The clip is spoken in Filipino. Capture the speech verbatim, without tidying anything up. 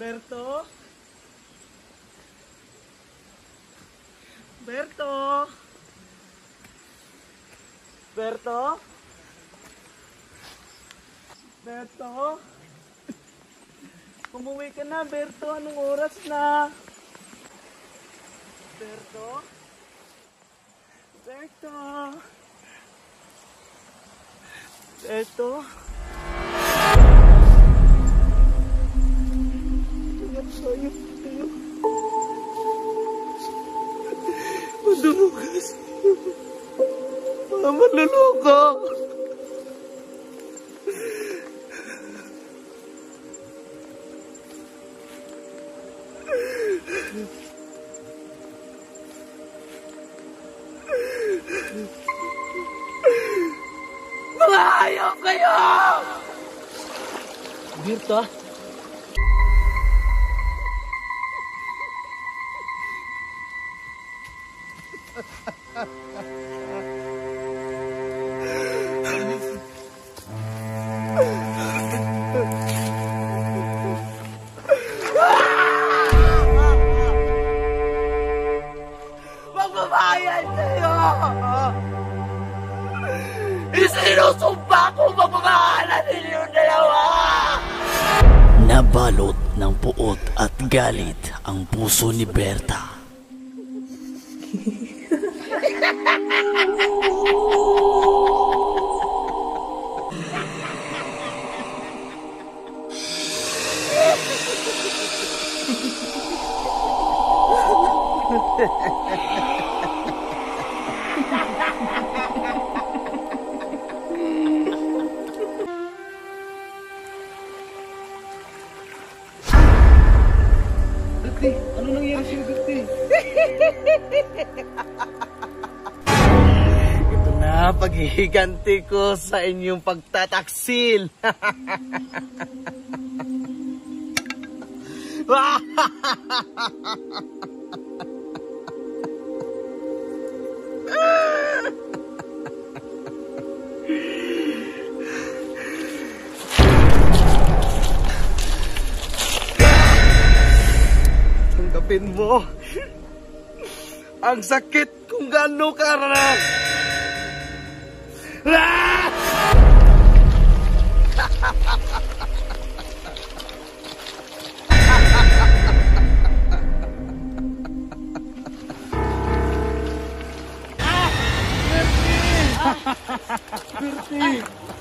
Berto? Berto? Berto? Berto? Umuwi ka na, Berto. Anong oras na? Berto? Berto? Berto? Ingat tayo, tayo. Madulugas. Mama, luluka. Mga hayop kayo! Berta? Magbabayad sa'yo! Isinusumpa ko magmamahalan ninyong dalawa! Nabalot ng puot at galit ang puso ni Berta. Dati, ano nangyari sa'yo, Dati? Ito na, paghihiganti ko sa inyong pagtataksil. Tanggapin mo ang sakit kung gaano karana. Ah! Berti! Berti!